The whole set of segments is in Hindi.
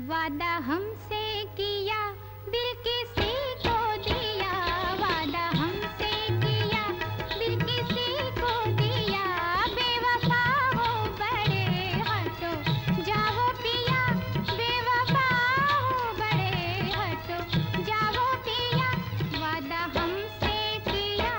वादा हमसे किया, दिल किसी को दिया। वादा हमसे किया, दिल किसी को दिया। बेवफा हो बड़े हटो जाओ पिया। बेवफा हो बड़े हटो जाओ पिया। वादा हमसे किया।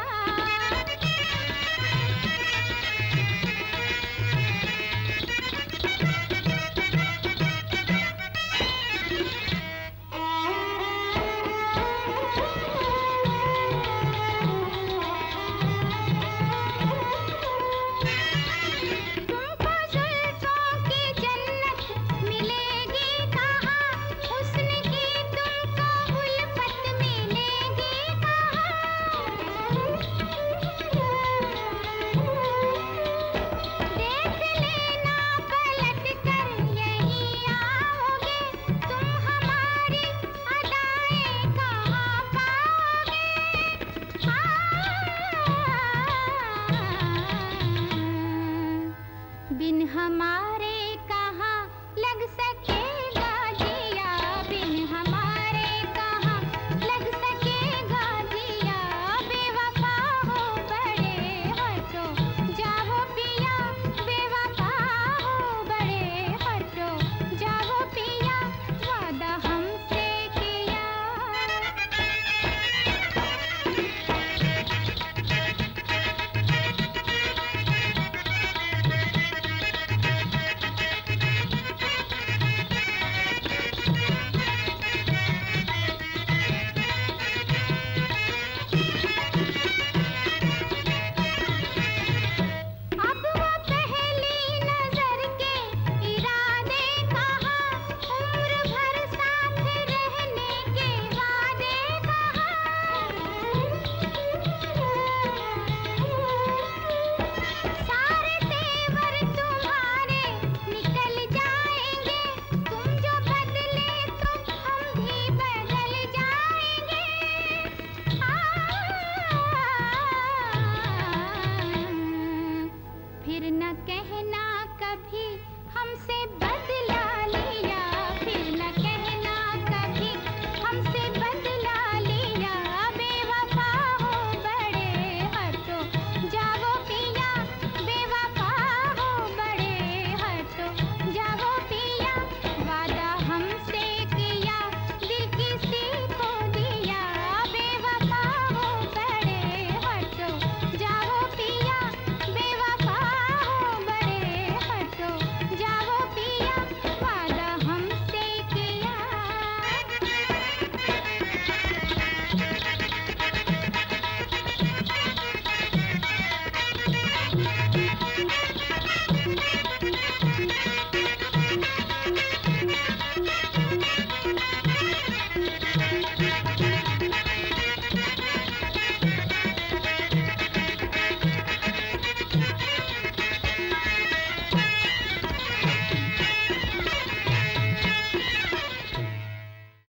बिन हमारे कहाँ लग सकेगा जिया। बिन हमारे कहाँ लग सकेगा जिया। बेवफा हो बड़े हटो जाओ पिया। बेवफा हो बड़े हटो जाओ पिया। वादा हमसे किया। फिर न कहना कभी हमसे बदला।